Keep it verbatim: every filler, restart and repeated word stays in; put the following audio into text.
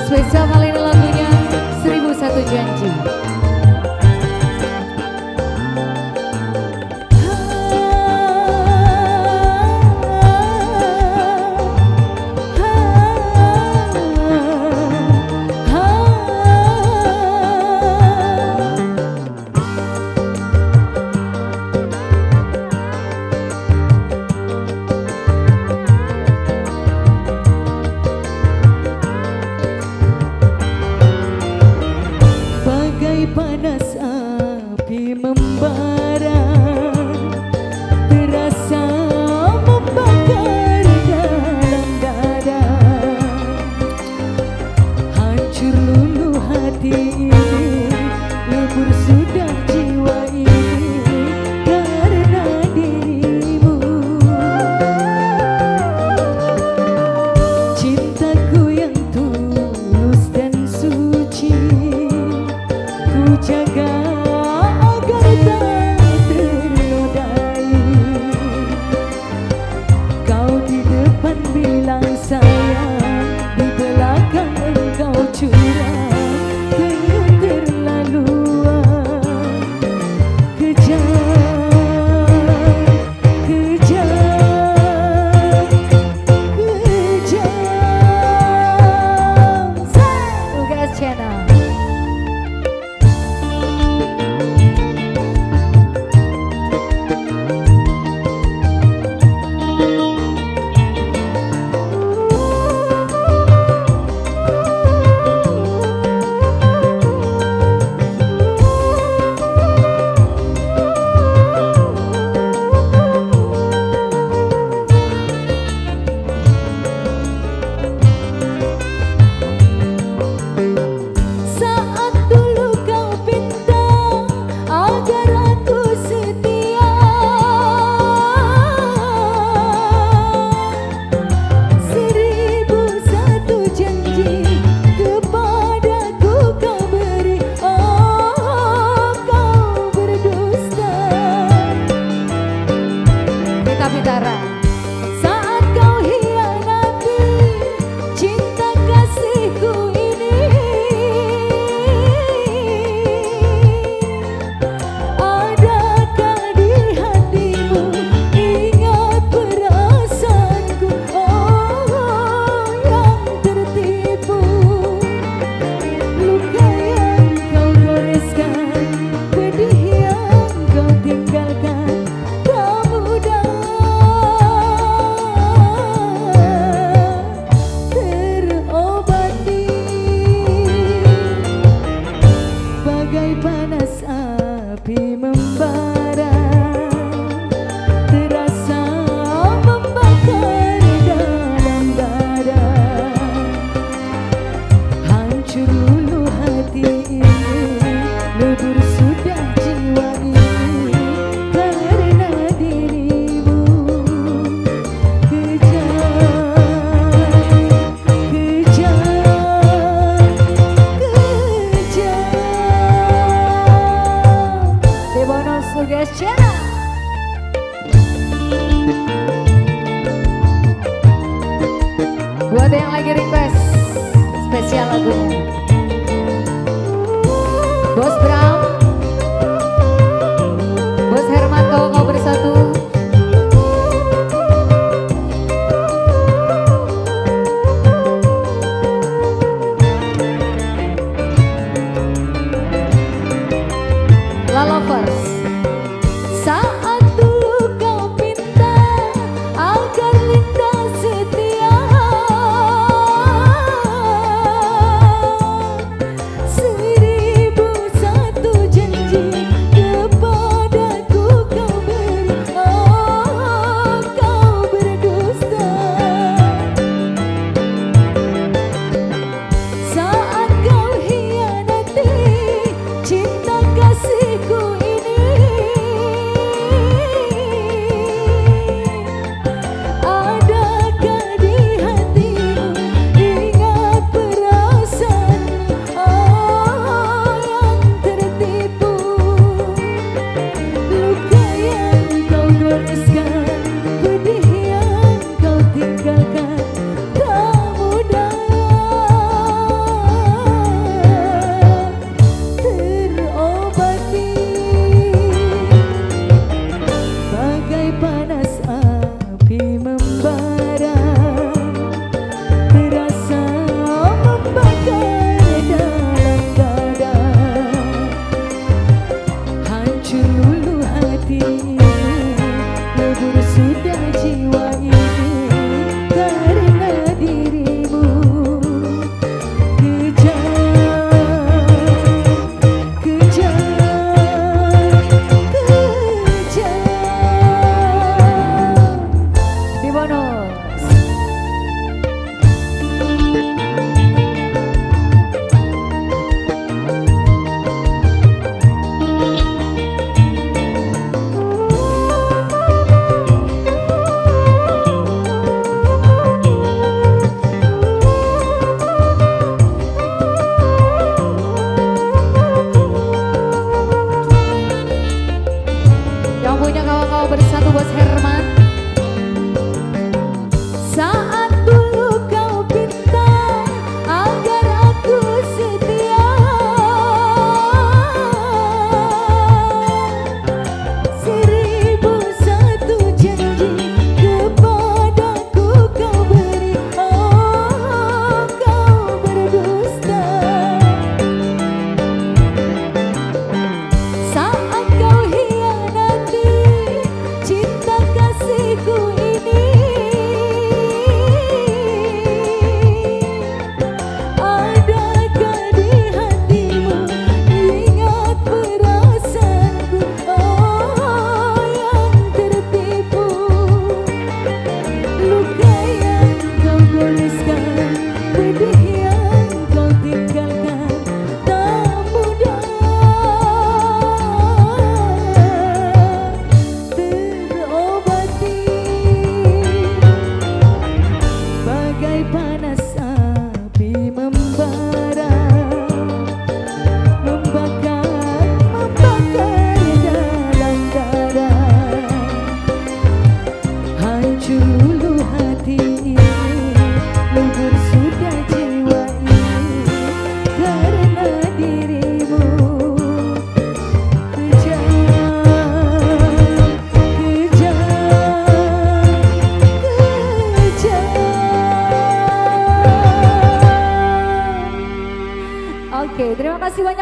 spesial kali ini lagunya Seribu Satu Janji. Panas api membara, terasa membakar dalam dada. Hancur luluh hati ini, lebur sudah jiwa ini karena dirimu. Cintaku yang tulus dan suci jaga agar tak ternodai. Kau di depan bilang sayang, di belakang engkau curang, keterlaluan. Kejam, kejam, kejam. Tugas channel. Saat kau hianati cinta kasihku ini, adakah di hatimu ingat perasaanku, oh yang tertipu. Luka yang kau goreskan, pedih yang kau tinggalkan, tak mudah panas api membara, terasa membakar dalam dada. Hancur luluh hati ini, lebur sudah jiwa ini karena dirimu. Kejam, kejam, kejam. Tugas channel. Buat yang lagi request spesial lagunya Bos Bram, Bos Hermanto.